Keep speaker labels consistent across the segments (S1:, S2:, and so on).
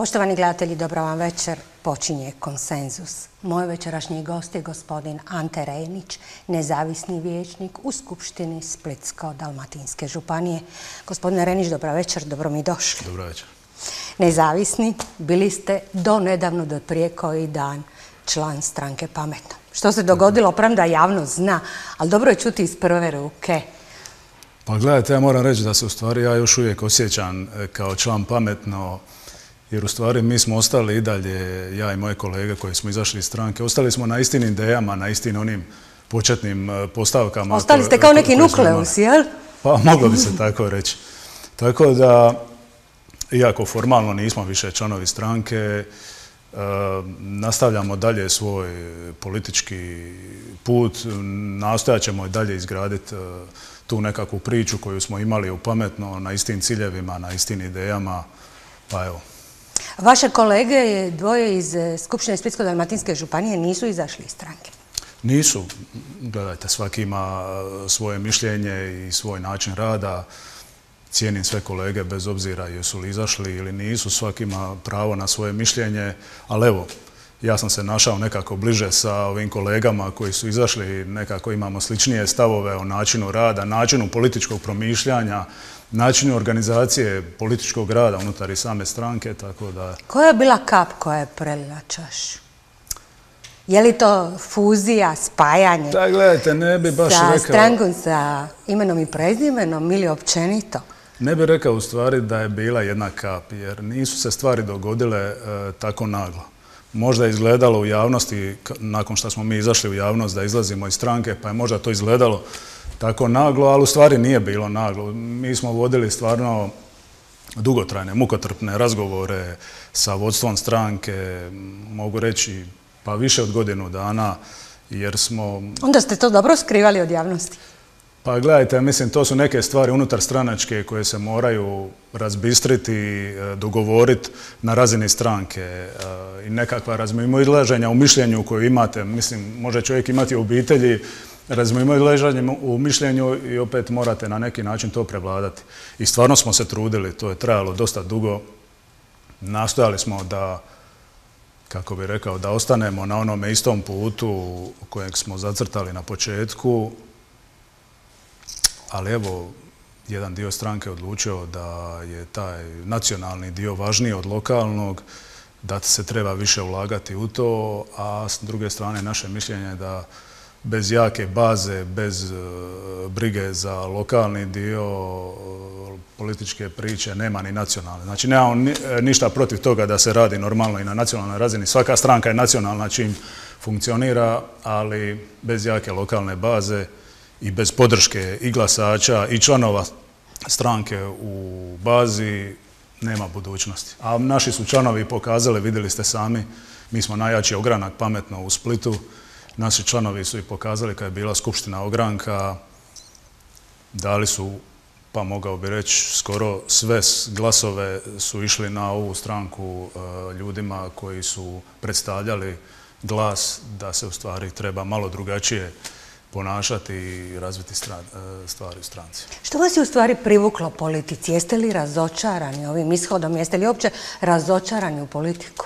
S1: Poštovani gledatelji, dobra vam večer. Počinje Konsenzus. Moj večerašnji gost je gospodin Ante Rejnić, nezavisni vijećnik u Skupštini Splitsko-dalmatinske županije. Gospodine Rejnić, dobra večer, dobro mi došli.
S2: Dobra večer.
S1: Nezavisni, bili ste do nedavno, do prije koji dan, član stranke Pametno. Što se dogodilo, premda javnost zna, ali dobro je čuti iz prve ruke.
S2: Pa gledajte, ja moram reći da se u stvari ja još uvijek osjećam kao član Pametno, jer u stvari mi smo ostali i dalje, ja i moje kolege koji smo izašli iz stranke, ostali smo na istim idejama, na istim onim početnim postavkama.
S1: Ostali ste kao neki nukleus, jel?
S2: Pa moglo bi se tako reći. Tako da, iako formalno nismo više članovi stranke, nastavljamo dalje svoj politički put, nastojat ćemo i dalje izgraditi tu nekakvu priču koju smo imali u Pametno, na istim ciljevima, na istim idejama, pa evo.
S1: Vaše kolege, dvoje iz Skupštine Splitsko-dalmatinske županije, nisu izašli iz stranke?
S2: Nisu. Gledajte, svaki ima svoje mišljenje i svoj način rada. Cijenim sve kolege bez obzira jesu li izašli ili nisu. Svaki ima pravo na svoje mišljenje, ali evo, ja sam se našao nekako bliže sa ovim kolegama koji su izašli, nekako imamo sličnije stavove o načinu rada, načinu političkog promišljanja, načinu organizacije političkog rada unutar i same stranke, tako da...
S1: Koja je bila kap koja je prelila čašu? Je li to fuzija, spajanje?
S2: Da, gledajte, ne bi baš rekao...
S1: Sa strankom, sa imenom i prezimenom ili općenito?
S2: Ne bi rekao u stvari da je bila jedna kap, jer nisu se stvari dogodile tako naglo. Možda je izgledalo u javnosti, nakon što smo mi izašli u javnost da izlazimo iz stranke, pa je možda to izgledalo tako naglo, ali u stvari nije bilo naglo. Mi smo vodili stvarno dugotrajne, mukotrpne razgovore sa vodstvom stranke, mogu reći pa više od godinu dana, jer smo...
S1: Onda ste to dobro skrivali od javnosti?
S2: Pa gledajte, mislim, to su neke stvari unutar stranačke koje se moraju razbistriti, dogovoriti na razini stranke i nekakva razmimoilaženja u mišljenju koju imate. Mislim, može čovjek imati u obitelji razmimoilaženje u mišljenju i opet morate na neki način to prevladati. I stvarno smo se trudili, to je trajalo dosta dugo. Nastojali smo da, kako bih rekao, da ostanemo na onome istom putu kojeg smo zacrtali na početku. Ali evo, jedan dio stranke odlučio da je taj nacionalni dio važniji od lokalnog, da se treba više ulagati u to, a s druge strane naše mišljenje je da bez jake baze, bez brige za lokalni dio političke priče nema ni nacionalne. Znači, nemamo ništa protiv toga da se radi normalno i na nacionalnoj razini. Svaka stranka je nacionalna čim funkcionira, ali bez jake lokalne baze i bez podrške i glasača i članova stranke u bazi nema budućnosti. A naši su članovi pokazali, vidjeli ste sami, mi smo najjači ogranak Pametno u Splitu. Naši članovi su i pokazali kad je bila Skupština ogranka, dali su, pa mogao bi reći, skoro sve glasove su išli na ovu stranku ljudima koji su predstavljali glas da se u stvari treba malo drugačije ponašati i razviti stvari u stranci.
S1: Što vas je u stvari privuklo politici? Jeste li razočarani ovim ishodom? Jeste li uopće razočarani u politiku?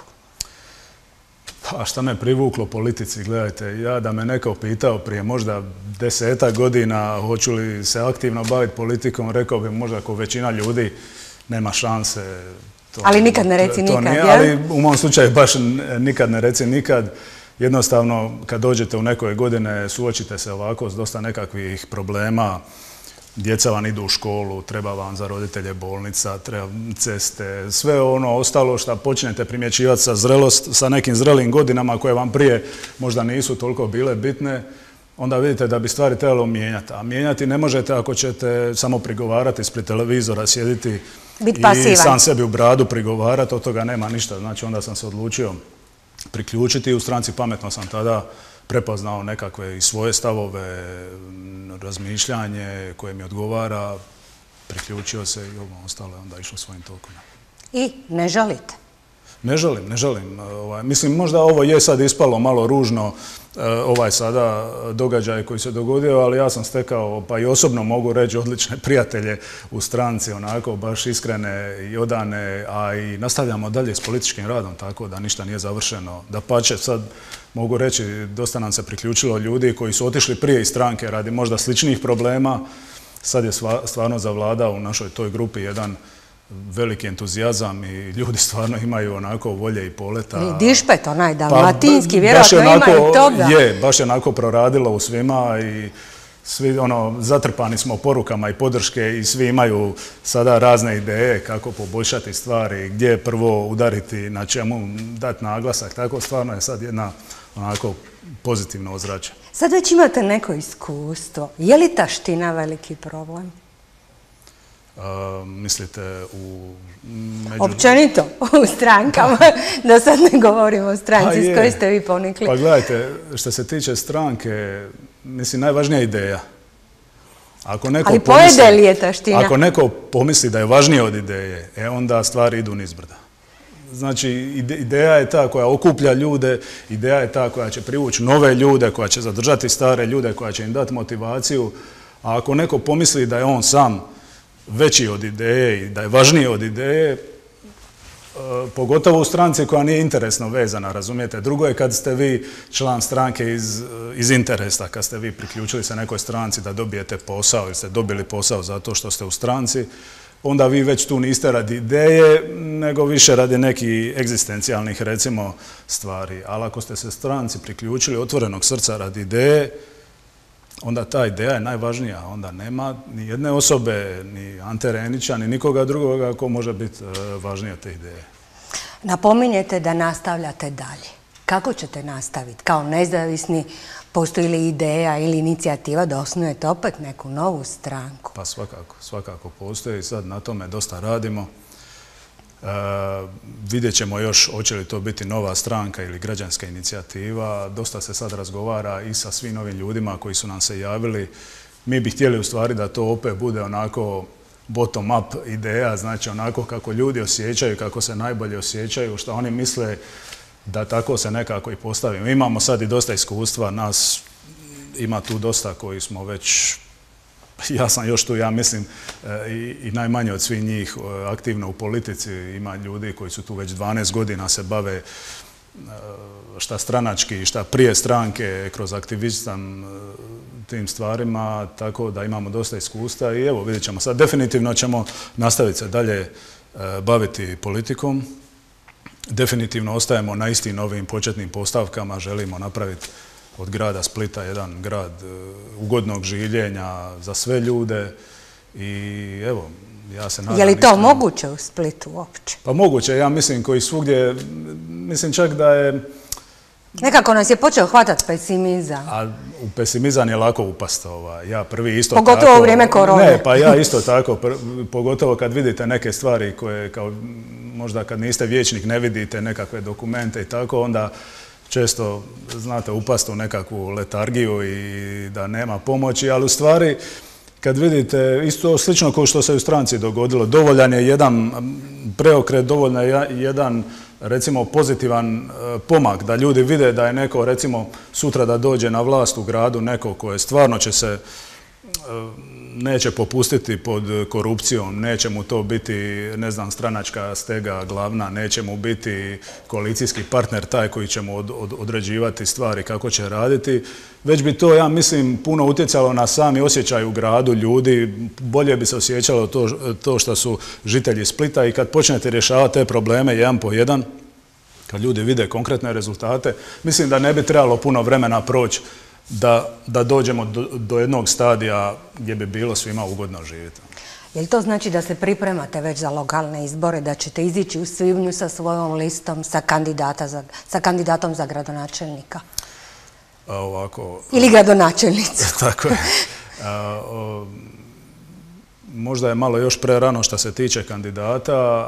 S2: Pa šta me privuklo politici? Gledajte, ja da me neko pitao prije možda 10 godina hoću li se aktivno baviti politikom, rekao bi možda ako većina ljudi nema šanse.
S1: Ali nikad ne reci nikad, jel?
S2: Ali u mom slučaju baš nikad ne reci nikad. Jednostavno, kad dođete u nekoj godine, suočite se ovako s dosta nekakvih problema. Djeca vam idu u školu, treba vam za roditelje bolnica, treba ceste, sve ono ostalo što počnete primjećivati sa nekim zrelim godinama koje vam prije možda nisu toliko bile bitne, onda vidite da bi stvari trebalo mijenjati. A mijenjati ne možete ako ćete samo prigovarati ispred televizora, sjediti i sam sebi u bradu prigovarati, od toga nema ništa. Znači, onda sam se odlučio priključiti. U stranci Pametno sam tada prepoznao nekakve i svoje stavove, razmišljanje koje mi odgovara, priključio se i ovo ostalo je onda išlo svojim tokom.
S1: I ne žalite?
S2: Ne želim. Mislim, možda ovo je sad ispalo malo ružno, ovaj sada događaj koji se dogodio, ali ja sam stekao, pa i osobno mogu reći, odlične prijatelje u stranci, onako, baš iskrene i odane, a i nastavljamo dalje s političkim radom, tako da ništa nije završeno. Dapače, sad mogu reći, dosta nam se priključilo ljudi koji su otišli prije iz stranke radi možda sličnih problema. Sad je stvarno zavladao u našoj toj grupi jedan veliki entuzijazam i ljudi stvarno imaju onako volje i poleta.
S1: I dišpet, onaj dalmatinski, vjerojatno ima i toga.
S2: Baš je onako proradilo u svima i svi zatrpani smo porukama i podrške i svi imaju sada razne ideje kako poboljšati stvari, gdje prvo udariti, na čemu dati naglasak. Tako stvarno je sad jedna onako pozitivno ozračje.
S1: Sad već imate neko iskustvo. Je li taština veliki problem?
S2: Mislite
S1: općenito u strankama, da sad ne govorimo o stranci s kojoj ste vi ponikli.
S2: Pa gledajte, što se tiče stranke, mislim, najvažnija je ideja.
S1: Ali pojede li je taština?
S2: Ako neko pomisli da je važnije od ideje, onda stvari idu nizbrda. Znači, ideja je ta koja okuplja ljude, ideja je ta koja će privući nove ljude, koja će zadržati stare ljude, koja će im dati motivaciju. A ako neko pomisli da je on sam veći od ideje i da je važniji od ideje, pogotovo u stranci koja nije interesno vezana, razumijete. Drugo je kad ste vi član stranke iz interesa, kad ste vi priključili se nekoj stranci da dobijete posao ili ste dobili posao zato što ste u stranci, onda vi već tu niste radi ideje, nego više radi nekih egzistencijalnih, recimo, stvari. Ali ako ste se stranci priključili otvorenog srca radi ideje, onda ta ideja je najvažnija. Onda nema ni jedne osobe, ni Ante Renića, ni nikoga drugoga ko može biti važniji od te ideje.
S1: Napominjete da nastavljate dalje. Kako ćete nastaviti? Kao nezavisni, postoji li ideja ili inicijativa da osnujete opet neku novu stranku?
S2: Pa svakako postoji. Sad na tome dosta radimo. Vidjet ćemo još hoće li to biti nova stranka ili građanska inicijativa. Dosta se sad razgovara i sa svim novim ljudima koji su nam se javili. Mi bi htjeli u stvari da to opet bude onako bottom up ideja, znači onako kako ljudi osjećaju, kako se najbolje osjećaju, što oni misle da tako se nekako i postavimo. Imamo sad i dosta iskustva, nas ima tu dosta koji smo već, ja sam još tu, ja mislim, i najmanje od svih njih aktivno u politici. Ima ljudi koji su tu već 12 godina se bave šta stranački, šta prije stranke, kroz aktivizam tim stvarima, tako da imamo dosta iskustva i evo vidjet ćemo sad. Definitivno ćemo nastaviti se dalje baviti politikom. Definitivno ostajemo na istim novim početnim postavkama, želimo napraviti od grada Splita jedan grad ugodnog življenja za sve ljude i evo, ja se nadam...
S1: Je li to moguće u Splitu uopće?
S2: Pa moguće, ja mislim koji svugdje, mislim čak da je...
S1: Nekako nas je počeo hvatati pesimizam.
S2: A u pesimizam je lako upast. Ja prvi isto tako...
S1: Pogotovo u vrijeme korone.
S2: Ne, pa ja isto tako, pogotovo kad vidite neke stvari koje kao možda kad niste vijećnik ne vidite nekakve dokumente i tako, onda često znate upast u nekakvu letargiju i da nema pomoći, ali u stvari kad vidite isto slično kao što se u stranci dogodilo, dovoljan je jedan preokret, dovoljno je jedan recimo pozitivan pomak, da ljudi vide da je neko recimo sutra da dođe na vlast u gradu, neko koje stvarno će se neće popustiti pod korupcijom, neće mu to biti, ne znam, stranačka stega glavna, neće mu biti koalicijski partner taj koji će mu određivati stvari kako će raditi, već bi to, ja mislim, puno utjecalo na sami osjećaj u gradu ljudi, bolje bi se osjećalo to što su žitelji Splita i kad počnete rješavati te probleme jedan po jedan, kad ljudi vide konkretne rezultate, mislim da ne bi trebalo puno vremena proći da dođemo do jednog stadija gdje bi bilo svima ugodno živjeti.
S1: Je li to znači da se pripremate već za lokalne izbore, da ćete izići u svibnju sa svojom listom sa kandidatom za gradonačelnika?
S2: Ovako...
S1: Ili gradonačelnicu?
S2: Tako je. Možda je malo još prerano što se tiče kandidata.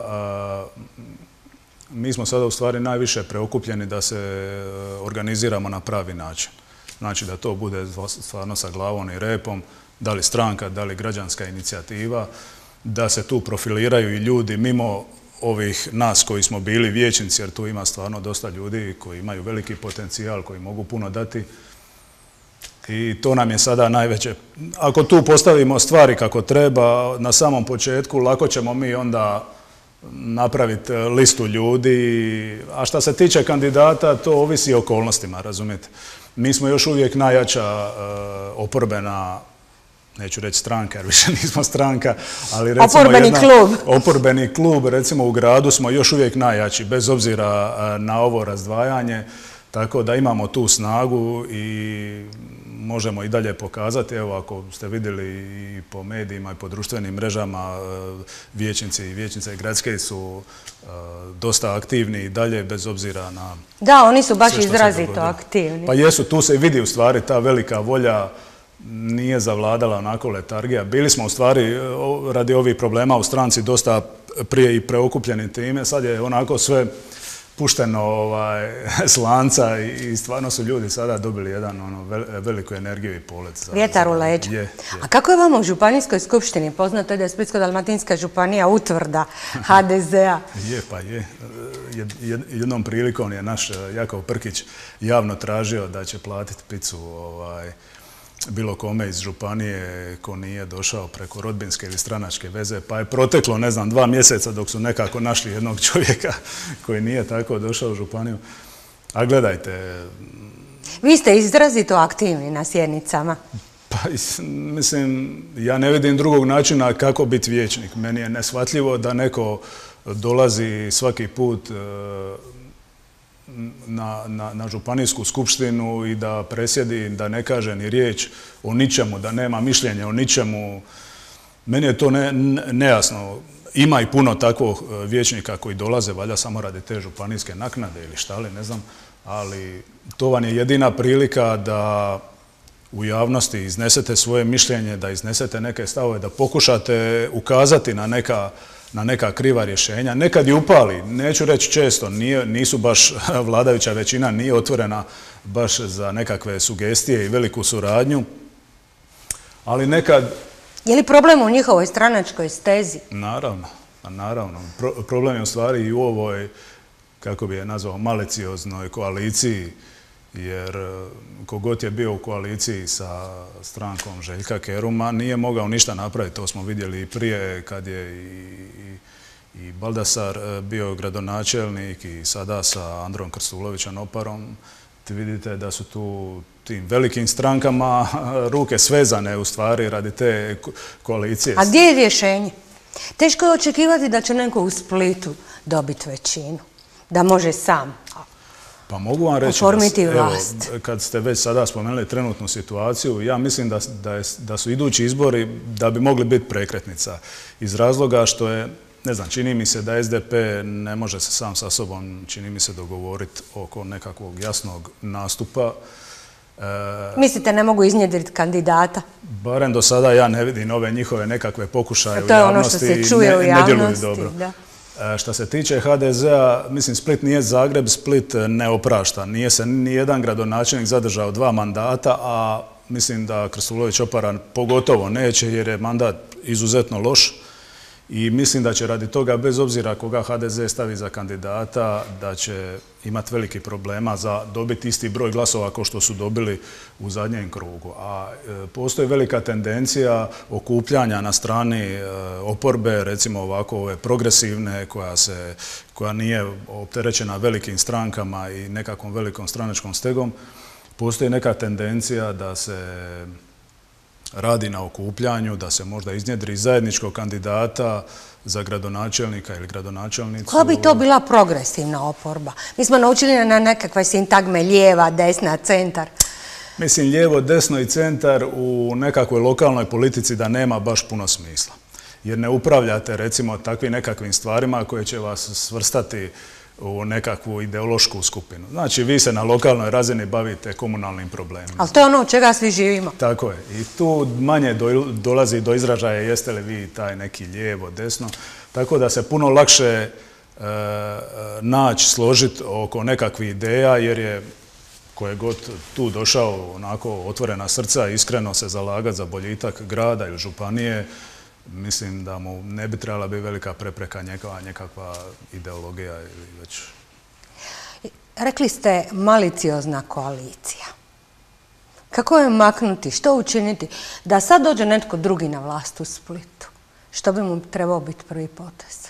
S2: Mi smo sada u stvari najviše preokupljeni da se organiziramo na pravi način. Znači da to bude stvarno sa glavom i repom, da li stranka, da li građanska inicijativa, da se tu profiliraju i ljudi mimo ovih nas koji smo bili vijećnici, jer tu ima stvarno dosta ljudi koji imaju veliki potencijal, koji mogu puno dati. I to nam je sada najveće. Ako tu postavimo stvari kako treba, na samom početku, lako ćemo mi onda napraviti listu ljudi. A što se tiče kandidata, to ovisi o okolnostima, razumijete. Mi smo još uvijek najjača oporbena, neću reći stranka, jer više nismo stranka, ali recimo oporbeni klub, recimo u gradu smo još uvijek najjači, bez obzira na ovo razdvajanje, tako da imamo tu snagu i možemo i dalje pokazati. Evo, ako ste vidjeli i po medijima i po društvenim mrežama, vijećnici i vijećnice gradske su dosta aktivni i dalje, bez obzira na...
S1: Da, oni su baš izrazito aktivni.
S2: Pa jesu, tu se vidi u stvari ta velika volja, nije zavladala onako letargija. Bili smo u stvari radi ovih problema u stranci dosta prije i preokupljeni time. Sad je onako sve pušteno s lanca i stvarno su ljudi sada dobili jedan veliku energiju i polet.
S1: Vjetar u leđa. A kako je vama u Županijskoj skupštini? Poznato je da je Splitsko-dalmatinska županija utvrda HDZ-a.
S2: Je, pa je. Jednom prilikom je naš Jakov Prkić javno tražio da će platiti picu bilo kome iz županije ko nije došao preko rodbinske ili stranačke veze, pa je proteklo, ne znam, 2 mjeseca dok su nekako našli jednog čovjeka koji nije tako došao u županiju. A gledajte...
S1: Vi ste izrazito aktivni na sjednicama.
S2: Pa, mislim, ja ne vidim drugog načina kako biti vijećnik. Meni je neshvatljivo da neko dolazi svaki put na županijsku skupštinu i da presjedi, da ne kaže ni riječ o ničemu, da nema mišljenja o ničemu. Meni je to nejasno. Ima i puno takvog vijećnika koji dolaze, valjda samo radi te županijske naknade ili šta li, ne znam, ali to vam je jedina prilika da u javnosti iznesete svoje mišljenje, da iznesete neke stavove, da pokušate ukazati na neka kriva rješenja. Nekad i upali, neću reći često, nisu baš, vladajuća većina nije otvorena baš za nekakve sugestije i veliku suradnju, ali nekad...
S1: Je li problem u njihovoj stranačkoj stezi?
S2: Naravno. Problem je u stvari i u ovoj, kako bi je nazvao, malicioznoj koaliciji, jer kogod je bio u koaliciji sa strankom Željka Keruma nije mogao ništa napraviti. To smo vidjeli i prije kad je i Baldasar bio gradonačelnik i sada sa Androm Krstulovićem Oparom. Vidite da su tu tim velikim strankama ruke svezane u stvari radi te koalicije.
S1: A gdje je rješenje? Teško je očekivati da će neko u Splitu dobiti većinu, da može sam
S2: pa mogu vam reći, kad ste već sada spomenuli trenutnu situaciju, ja mislim da su idući izbori da bi mogli biti prekretnica. Iz razloga što je, ne znam, čini mi se da SDP ne može se sam sa sobom, čini mi se, dogovoriti oko nekakvog jasnog nastupa.
S1: Mislite ne mogu iznjedriti kandidata?
S2: Barem do sada ja ne vidim ove njihove nekakve pokušaje u
S1: javnosti. To je ono što se čuje u javnosti.
S2: Što se tiče HDZ-a, mislim, Split nije Zagreb, Split ne oprašta. Nije se nijedan gradonačelnik zadržao 2 mandata, a mislim da Krstulović Opara pogotovo neće jer je mandat izuzetno loš. I mislim da će radi toga, bez obzira koga HDZ stavi za kandidata, da će imati veliki problema za dobiti isti broj glasova kao što su dobili u zadnjem krugu. A postoji velika tendencija okupljanja na strani oporbe, recimo ovako ove progresivne, koja nije opterećena velikim strankama i nekakvom velikom stranačkom stegom. Postoji neka tendencija da se radi na okupljanju, da se možda iznjedri zajedničkog kandidata za gradonačelnika ili gradonačelnicu.
S1: Koja bi to bila progresivna oporba? Mi smo naučili na nekakve sintagme lijeva, desna, centar.
S2: Mislim, lijevo, desno i centar u nekakvoj lokalnoj politici da nema baš puno smisla. Jer ne upravljate, recimo, takvim nekakvim stvarima koje će vas svrstati u nekakvu ideološku skupinu. Znači, vi se na lokalnoj razini bavite komunalnim problemima.
S1: Ali to je ono od čega svi živimo.
S2: Tako je. I tu manje dolazi do izražaja jeste li vi taj neki lijevo, desno. Tako da se puno lakše naći, složiti oko nekakvih ideja, jer je ko je god tu došao onako otvorena srca, iskreno se zalagati za boljitak grada ili županije, mislim da mu ne bi trebala biti velika prepreka nekakva ideologija ili već...
S1: Rekli ste maliciozna koalicija. Kako je maknuti? Što učiniti? Da sad dođe netko drugi na vlast u Splitu. Što bi mu trebao biti prvi potez?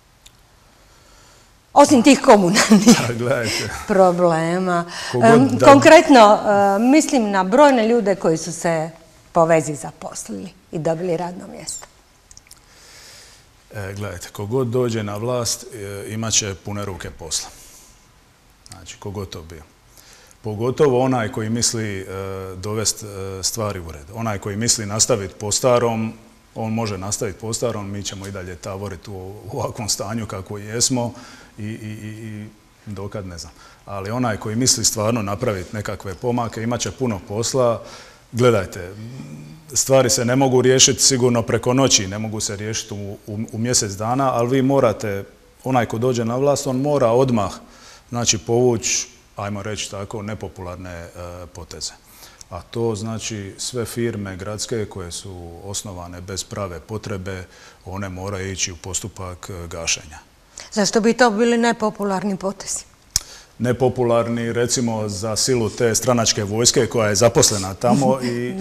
S1: Osim tih komunalnih problema. Konkretno, mislim na brojne ljude koji su se po vezi zaposlili i dobili radno mjesto.
S2: Gledajte, kogod dođe na vlast imat će pune ruke posla. Znači, kogod to bio. Pogotovo onaj koji misli dovesti stvari u red. Onaj koji misli nastaviti po starom, on može nastaviti po starom, mi ćemo i dalje tavoriti u ovakvom stanju kako jesmo i dokad ne znam. Ali onaj koji misli stvarno napraviti nekakve pomake, imat će puno posla. Gledajte, stvari se ne mogu riješiti sigurno preko noći, ne mogu se riješiti u mjesec dana, ali vi morate, onaj ko dođe na vlast, on mora odmah, znači, povući, ajmo reći tako, nepopularne poteze. A to znači sve firme gradske koje su osnovane bez prave potrebe, one moraju ići u postupak gašenja.
S1: Zašto bi to bili nepopularni potezi?
S2: Nepopularni, recimo, za silu te stranačke vojske koja je zaposlena tamo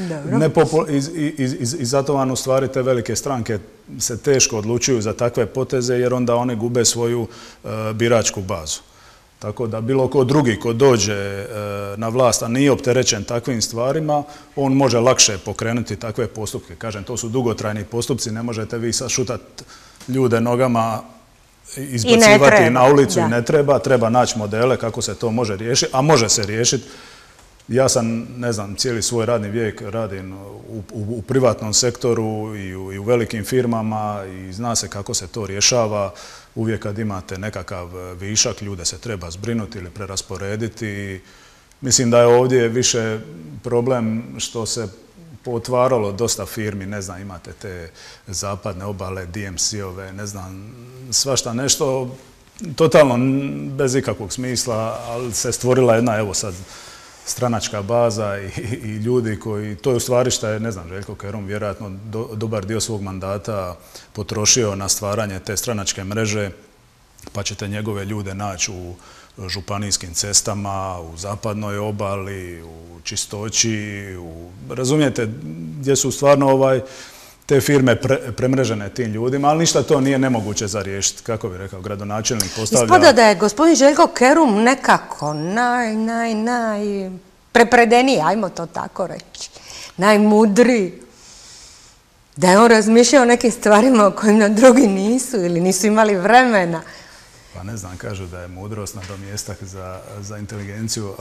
S2: i zato vam u stvari te velike stranke se teško odlučuju za takve poteze jer onda one gube svoju biračku bazu. Tako da bilo ko drugi ko dođe na vlast, a nije opterećen takvim stvarima, on može lakše pokrenuti takve postupke. Kažem, to su dugotrajni postupci, ne možete vi sad šutati ljude nogama, izbacivati na ulicu i ne treba. Treba naći modele kako se to može riješiti, a može se riješiti. Ja sam, ne znam, cijeli svoj radni vijek radim u privatnom sektoru i u velikim firmama i zna se kako se to rješava. Uvijek kad imate nekakav višak, ljude se treba zbrinuti ili prerasporediti. Mislim da je ovdje više problem što se potvaralo dosta firmi, ne znam, imate te zapadne obale, DMC-ove, ne znam, svašta nešto, totalno bez ikakvog smisla, ali se stvorila jedna, evo sad, stranačka baza i ljudi koji, to je u stvari što je, ne znam, Željko Kerum vjerojatno dobar dio svog mandata potrošio na stvaranje te stranačke mreže, pa ćete njegove ljude naći u županijskim cestama, u zapadnoj obali, u čistoći, razumijete, gdje su stvarno te firme premrežene tim ljudima, ali ništa to nije nemoguće za riješiti. Kako bi rekao, gradonačelnik postavlja...
S1: Ispada da je gospodin Željko Kerum nekako prepredeniji, ajmo to tako reći, najmudriji. Da je on razmišljao o nekim stvarima o kojima drugi nisu ili nisu imali vremena.
S2: Pa ne znam, kažu da je mudrost nadomjestak za inteligenciju.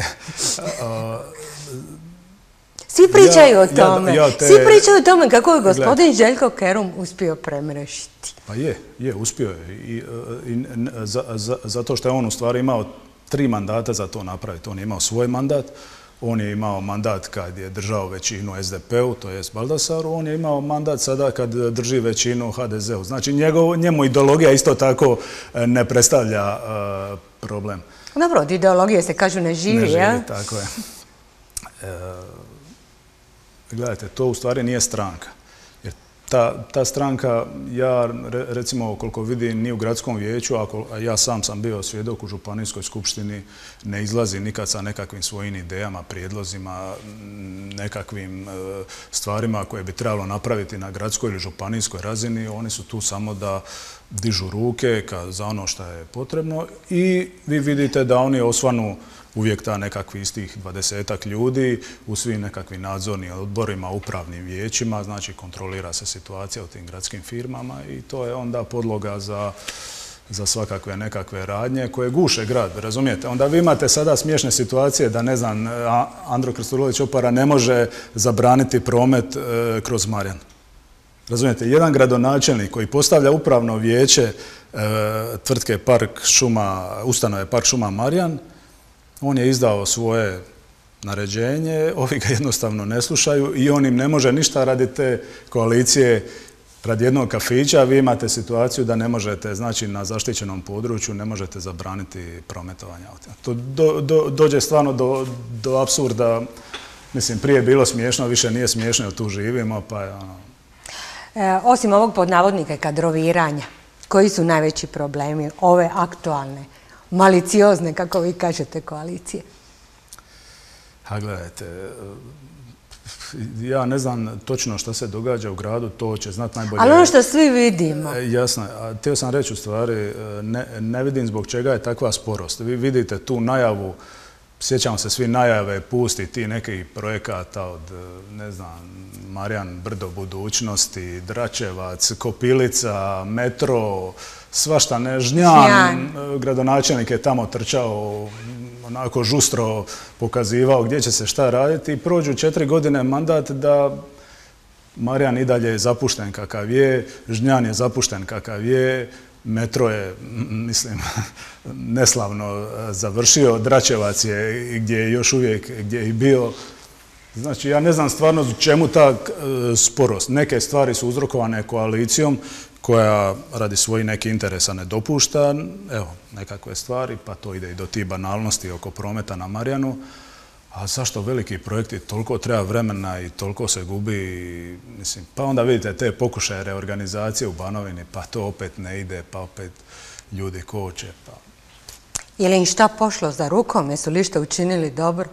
S1: Svi pričaju o tome. Svi pričaju o tome kako je gospodin Željko Kerum uspio premrežiti.
S2: Pa je, uspio je. Zato što je on u stvari imao 3 mandata za to napraviti. On je imao svoj mandat, on je imao mandat kad je držao većinu SDP-u, to jest Baldasaru, on je imao mandat sada kad drži većinu HDZ-u. Znači njemu ideologija isto tako ne predstavlja problem.
S1: Dobro, od ideologije se kažu ne živi, ja?
S2: Ne živi, tako je. Gledajte, to u stvari nije stranka. Jer ta stranka, ja recimo koliko vidim ni u gradskom vijeću, a ja sam bio svjedok u županijskoj skupštini, ne izlazi nikad sa nekakvim svojim idejama, prijedlozima, nekakvim stvarima koje bi trebalo napraviti na gradskoj ili županijskoj razini. Oni su tu samo da dižu ruke za ono što je potrebno i vi vidite da oni osvanu uvijek ta nekakvi istih 20-ak ljudi u svim nekakvim nadzornim odborima, upravnim vijećima, znači kontrolira se situacija u tim gradskim firmama i to je onda podloga za svakakve nekakve radnje koje guše grad, razumijete? Onda vi imate sada smiješne situacije da, ne znam, Andro Krstulović Opara ne može zabraniti promet kroz Marjan. Razumijete, jedan gradonačelnik koji postavlja upravno vijeće tvrtke ustanove Park šuma Marjan, on je izdao svoje naređenje, ovi ga jednostavno ne slušaju i on im ne može ništa radi te koalicije, radi jednog kafića. Vi imate situaciju da ne možete, znači na zaštićenom području, ne možete zabraniti prometovanje autima. To dođe stvarno do apsurda. Mislim, prije je bilo smiješno, više nije smiješno jer tu živimo, pa je ono...
S1: Osim ovog podnavodnika kadroviranja, koji su najveći problemi ove aktualne, maliciozne, kako vi kažete, koalicije?
S2: A gledajte, ja ne znam točno što se događa u gradu, to će znat najbolje.
S1: Ali ono što svi vidimo.
S2: Jasno, a htio sam reći u stvari, ne vidim zbog čega je takva sporost. Vi vidite tu najavu, sjećamo se svi najave, pusti ti nekih projekata od, ne znam, Marijan Brdo budućnosti, Dračevac, Kopilica, metro, svašta ne, Žnjan, gradonačelnik je tamo trčao, onako žustro pokazivao gdje će se šta raditi i prođu 4 godine mandat da Marijan i dalje je zapušten kakav je, Žnjan je zapušten kakav je, metro je, mislim, neslavno završio, Dračevac je gdje je još uvijek gdje je i bio. Znači, ja ne znam stvarno čemu ta sporost. Neke stvari su uzrokovane koalicijom koja radi svojih nekih interesa ne dopušta, evo, nekakve stvari, pa to ide i do tih banalnosti oko prometa na Marijanu. A zašto veliki projekti, toliko treba vremena i toliko se gubi, mislim, pa onda vidite te pokušaje reorganizacije u Banovini, pa to opet ne ide, pa opet ljudi koče. Pa.
S1: Je li im šta pošlo za rukom? Jesu li što učinili dobro?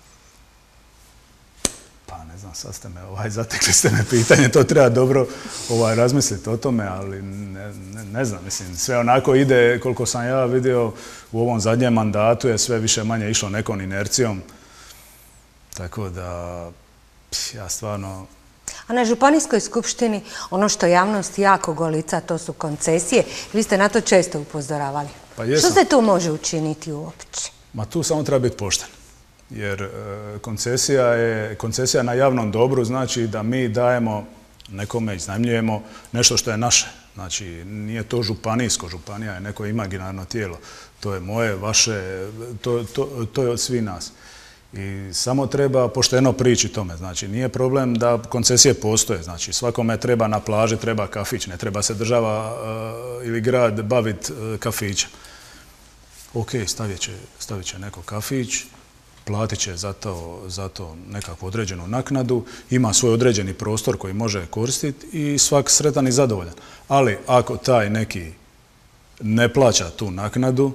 S2: Pa ne znam, sad ste me, zatekli ste me pitanje, to treba dobro razmisliti o tome, ali ne znam, mislim, sve onako ide, koliko sam ja vidio u ovom zadnjem mandatu je sve više manje išlo nekom inercijom. Tako da, ja stvarno...
S1: A na Županijskoj skupštini ono što javnost jako golica, to su koncesije. Vi ste na to često upozoravali.
S2: Pa jesam.
S1: Što se tu može učiniti uopće?
S2: Ma tu samo treba biti pošten. Jer koncesija na javnom dobru znači da mi dajemo nekome, iznajmljujemo nešto što je naše. Znači, nije to županijsko, županija je neko imaginarno tijelo. To je moje, vaše, to je od svih nas. I samo treba pošteno prići tome. Znači, nije problem da koncesije postoje. Znači, svakome treba na plaži, treba kafić. Ne treba se država ili grad baviti kafićem. Ok, stavit će neko kafić, platit će za to nekakvu određenu naknadu, ima svoj određeni prostor koji može koristiti i svak sretan i zadovoljan. Ali ako taj neki ne plaća tu naknadu,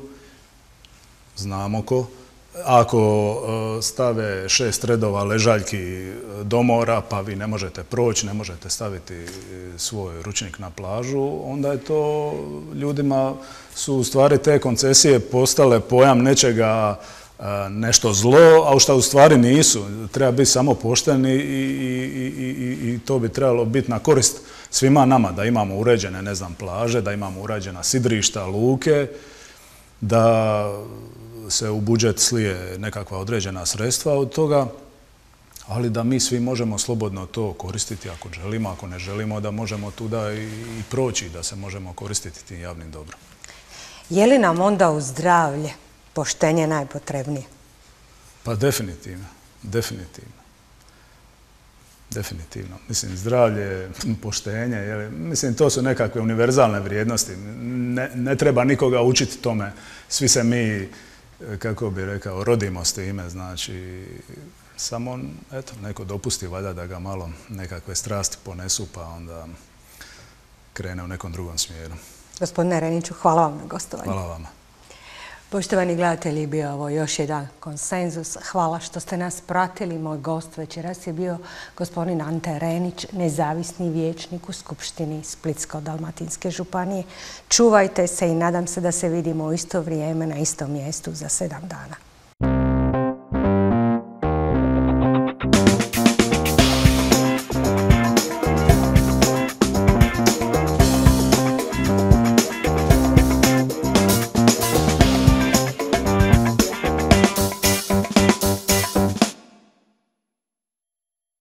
S2: znamo ko, ako stave 6 redova ležaljki do mora, pa vi ne možete proći, ne možete staviti svoj ručnik na plažu, onda je to ljudima su u stvari te koncesije postale pojam nečega nešto zlo, a što u stvari nisu. Treba biti samo pošten i to bi trebalo biti na korist svima nama, da imamo uređene, ne znam, plaže, da imamo uređena sidrišta, luke, da se u budžet slije nekakva određena sredstva od toga, ali da mi svi možemo slobodno to koristiti ako želimo, ako ne želimo, da možemo tuda i proći, da se možemo koristiti tim javnim dobrom.
S1: Je li nam onda u zdravlje poštenje najpotrebnije?
S2: Pa definitivno, definitivno. Definitivno. Mislim, zdravlje, poštenje, mislim, to su nekakve univerzalne vrijednosti. Ne treba nikoga učiti tome. Svi se mi, kako bi rekao, rodimo s time, znači, samo, eto, neko dopusti valjda da ga malo nekakve strasti ponesu, pa onda krene u nekom drugom smjeru.
S1: Gospodine Reniću, hvala vam na gostovanju.
S2: Hvala vama.
S1: Poštovani gledatelji, bio ovo još jedan konsenzus. Hvala što ste nas pratili. Moj gost večeras je bio gospodin Ante Renić, nezavisni vijećnik u Skupštini Splitsko-dalmatinske županije. Čuvajte se i nadam se da se vidimo u isto vrijeme na istom mjestu za 7 dana.